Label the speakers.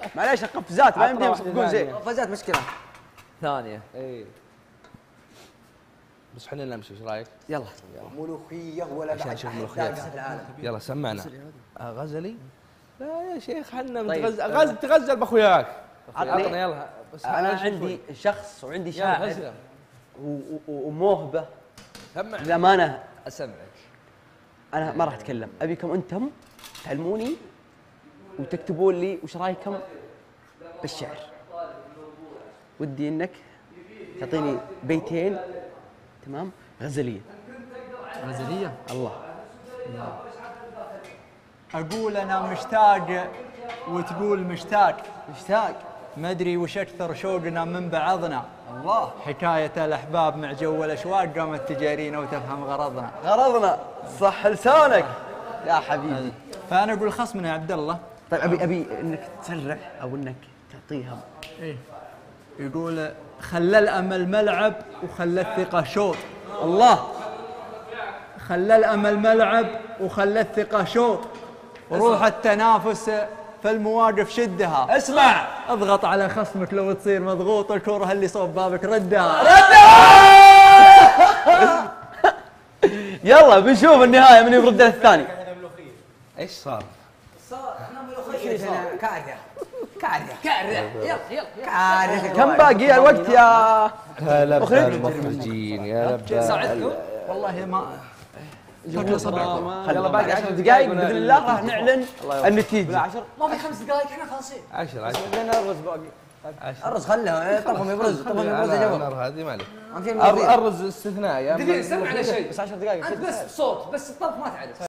Speaker 1: معليش قفزات ما يمدي تقول زين.
Speaker 2: قفزات مشكله
Speaker 3: ثانيه.
Speaker 4: اي بس خلينا نمشي، ايش رايك؟
Speaker 2: يلا.
Speaker 1: ملوخيه ولا
Speaker 4: عشان
Speaker 1: بعد
Speaker 4: نشوف
Speaker 1: أحد
Speaker 4: ملوخيات.
Speaker 1: داقس في العالم.
Speaker 4: يلا سمعنا. غزلي؟ لا يا شيخ حنا
Speaker 1: طيب.
Speaker 4: تغزل باخوياك.
Speaker 1: عطني
Speaker 4: يلا بس
Speaker 1: انا عندي شخص وعندي شاعر وموهبه
Speaker 4: سمعنا.
Speaker 1: للامانه.
Speaker 3: اسمعك.
Speaker 1: انا ما راح اتكلم، ابيكم انتم تعلموني وتكتبون لي وش رايكم بالشعر. ودي انك تعطيني بيتين تمام غزليه.
Speaker 2: غزليه.
Speaker 1: الله.
Speaker 5: اقول انا مشتاق وتقول مشتاق،
Speaker 1: مشتاق.
Speaker 5: ما ادري وش اكثر شوقنا من بعضنا.
Speaker 1: الله.
Speaker 5: حكايه الاحباب مع جو الاشواق قامت تجارينا وتفهم غرضنا.
Speaker 1: غرضنا صح لسانك يا حبيبي.
Speaker 5: فانا اقول خصمنا يا عبد الله.
Speaker 1: طيب ابي انك تسرع او انك تعطيها.
Speaker 5: ايه يقول خلى الامل ملعب وخلى الثقه شوط.
Speaker 1: الله.
Speaker 5: خلى الامل ملعب وخلى الثقه شوط، وروح التنافس في المواقف شدها.
Speaker 1: اسمع.
Speaker 5: اضغط على خصمك لو تصير مضغوط، الكره اللي صوب بابك ردها.
Speaker 1: يلا بنشوف النهايه من يرد الثاني.
Speaker 4: ايش صار؟
Speaker 2: كارثه.
Speaker 1: كم باقي الوقت يا
Speaker 4: هلا
Speaker 1: أخرج.
Speaker 4: بالمخرجين يا لبا.
Speaker 3: ساعدكم؟
Speaker 5: والله ما
Speaker 1: يلا باقي 10 دقائق باذن الله راح نعلن النتيجه.
Speaker 3: ما في 5 دقائق احنا خلاصين.
Speaker 4: 10
Speaker 1: لنا الرز باقي.
Speaker 2: الرز خله طبهم يبرز طبهم يبرز يا جماعه.
Speaker 4: النار هذه ما عليك.
Speaker 2: اهم شيء
Speaker 4: الرز استثنائي.
Speaker 3: دقيقة استنى على شيء.
Speaker 1: بس 10 دقائق.
Speaker 3: انت بس صوت بس الطبخ ما تعرف.